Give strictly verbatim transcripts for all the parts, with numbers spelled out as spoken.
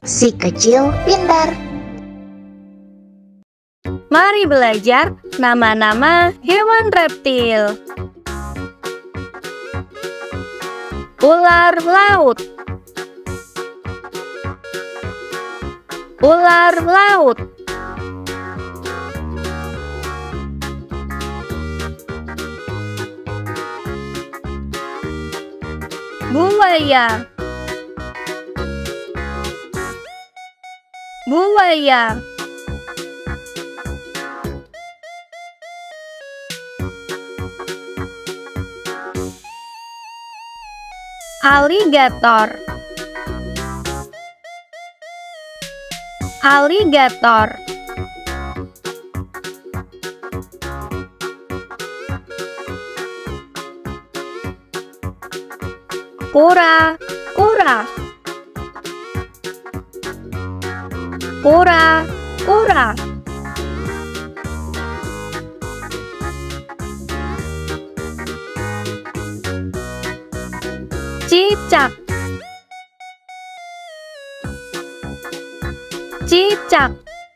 si kecil pintar. Mari belajar nama-nama hewan reptil. Ular laut. Ular laut. Buaya. Buaya. Aligator. Aligator. Kura-kura. Kura-kura. Cicak. Cicak.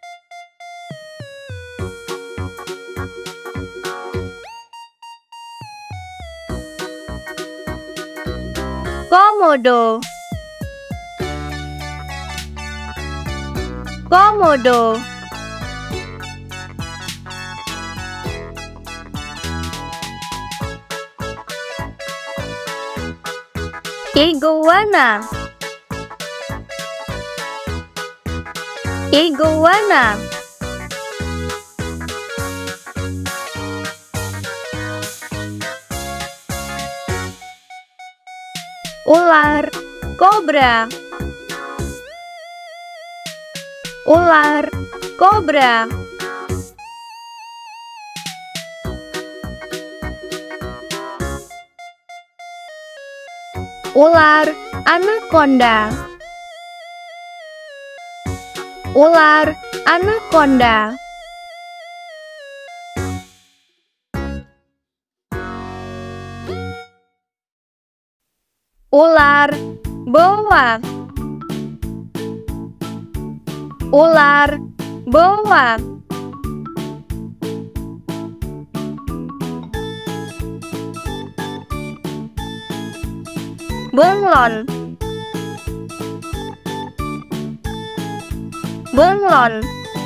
Komodo. Komodo. Iguana. Iguana. Ular kobra. Ular kobra. Ular anaconda. Ular anaconda. Ular boa. Ular boa. Bunglon. Bunglon.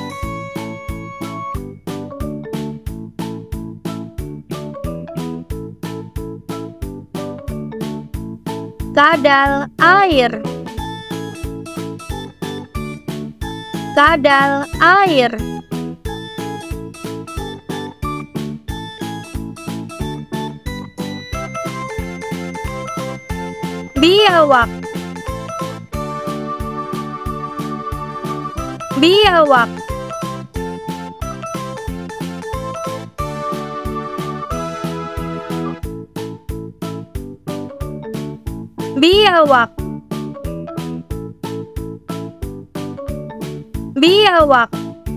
Kadal air. Kadal air. Biawak. Biawak. Biawak. Biawak.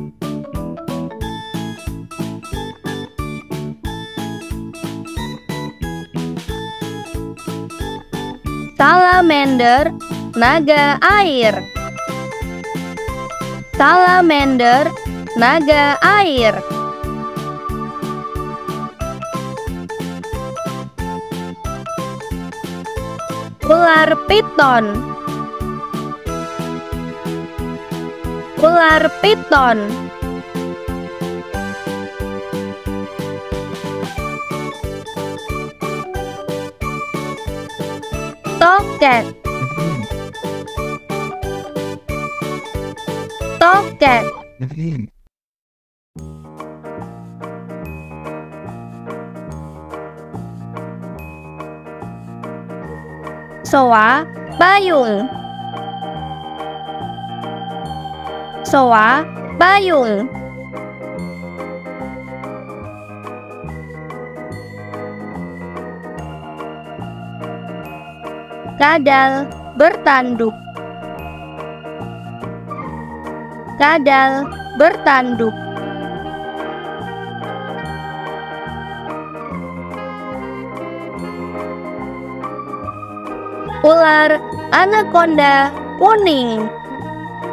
Salamander, naga air. Salamander, naga air. Ular piton. Ular piton. Toket. Toket. Soa bayul. Soa bayul. Kadal bertanduk. Kadal bertanduk. Ular anaconda kuning.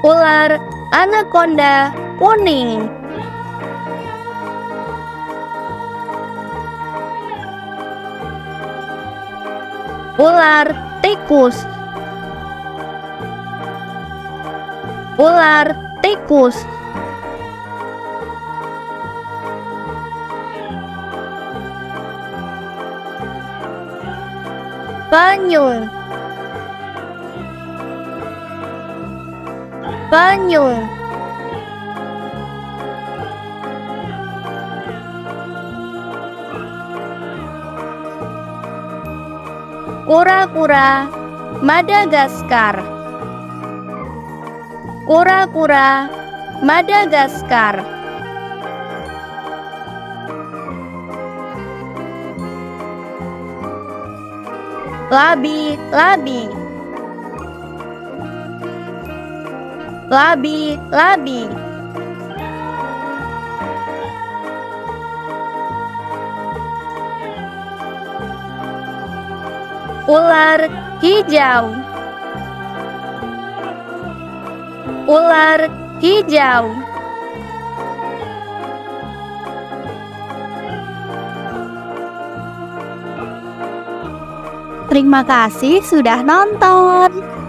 Ular anaconda kuning. Ular tikus. Ular tikus. Penyu. Penyu. Kura-kura Madagaskar. Kura-kura Madagaskar. Labi-labi. Labi-labi. Ular hijau. Ular hijau. Terima kasih sudah nonton.